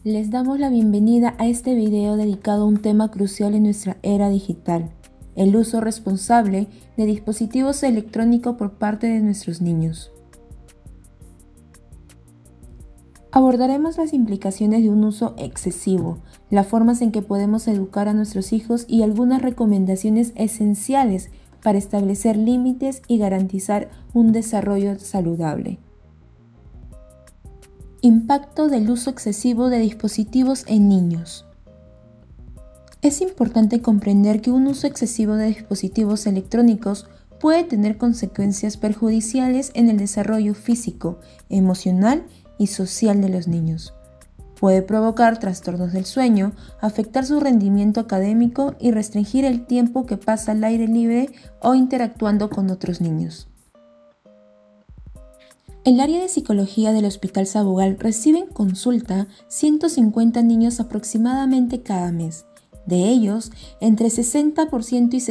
Les damos la bienvenida a este video dedicado a un tema crucial en nuestra era digital, el uso responsable de dispositivos electrónicos por parte de nuestros niños. Abordaremos las implicaciones de un uso excesivo, las formas en que podemos educar a nuestros hijos y algunas recomendaciones esenciales para establecer límites y garantizar un desarrollo saludable. Impacto del uso excesivo de dispositivos en niños. Es importante comprender que un uso excesivo de dispositivos electrónicos puede tener consecuencias perjudiciales en el desarrollo físico, emocional y social de los niños. Puede provocar trastornos del sueño, afectar su rendimiento académico y restringir el tiempo que pasa al aire libre o interactuando con otros niños. El área de psicología del Hospital Sabugal recibe en consulta 150 niños aproximadamente cada mes. De ellos, entre 60% y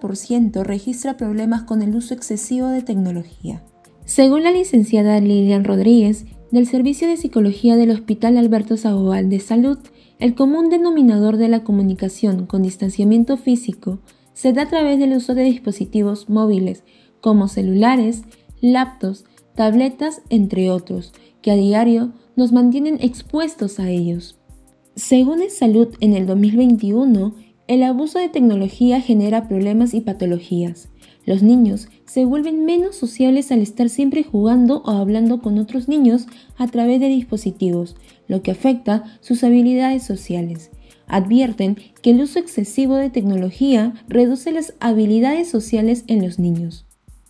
70% registra problemas con el uso excesivo de tecnología. Según la licenciada Lilian Rodríguez, del Servicio de Psicología del Hospital Alberto Sabugal de Salud, el común denominador de la comunicación con distanciamiento físico se da a través del uso de dispositivos móviles como celulares, laptops, tabletas, entre otros, que a diario nos mantienen expuestos a ellos. Según Salud, en el 2021, el abuso de tecnología genera problemas y patologías. Los niños se vuelven menos sociables al estar siempre jugando o hablando con otros niños a través de dispositivos, lo que afecta sus habilidades sociales. Advierten que el uso excesivo de tecnología reduce las habilidades sociales en los niños.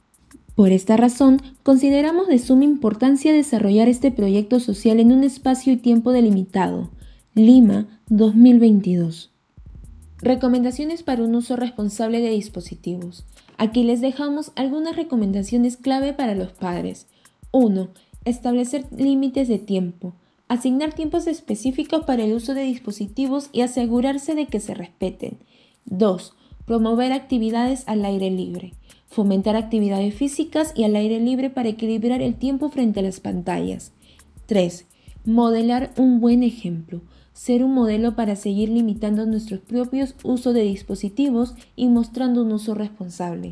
Por esta razón, consideramos de suma importancia desarrollar este proyecto social en un espacio y tiempo delimitado. Lima, 2022. Recomendaciones para un uso responsable de dispositivos. Aquí les dejamos algunas recomendaciones clave para los padres. 1. Establecer límites de tiempo. Asignar tiempos específicos para el uso de dispositivos y asegurarse de que se respeten. 2. Promover actividades al aire libre. Fomentar actividades físicas y al aire libre para equilibrar el tiempo frente a las pantallas. 3. Modelar un buen ejemplo. Ser un modelo para seguir limitando nuestros propios usos de dispositivos y mostrando un uso responsable.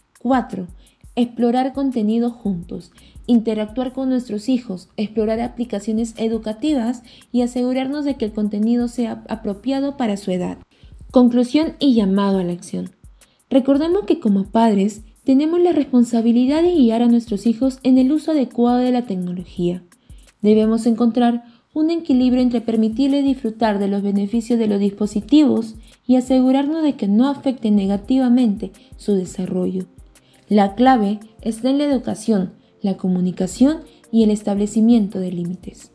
4. Explorar contenido juntos. Interactuar con nuestros hijos, explorar aplicaciones educativas y asegurarnos de que el contenido sea apropiado para su edad. Conclusión y llamado a la acción. Recordemos que como padres tenemos la responsabilidad de guiar a nuestros hijos en el uso adecuado de la tecnología. Debemos encontrar un equilibrio entre permitirles disfrutar de los beneficios de los dispositivos y asegurarnos de que no afecten negativamente su desarrollo. La clave está en la educación, la comunicación y el establecimiento de límites.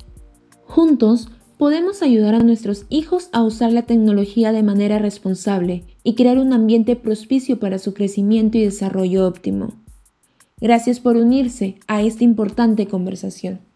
Juntos, podemos ayudar a nuestros hijos a usar la tecnología de manera responsable y crear un ambiente propicio para su crecimiento y desarrollo óptimo. Gracias por unirse a esta importante conversación.